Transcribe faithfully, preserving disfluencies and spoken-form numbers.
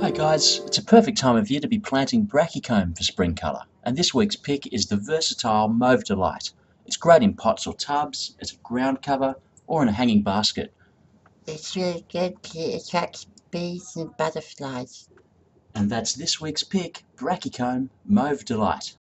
Hi guys, it's a perfect time of year to be planting Brachyscome for spring colour, and this week's pick is the versatile Mauve Delight. It's great in pots or tubs, as a ground cover, or in a hanging basket. It's really good because it attracts bees and butterflies. And that's this week's pick, Brachyscome Mauve Delight.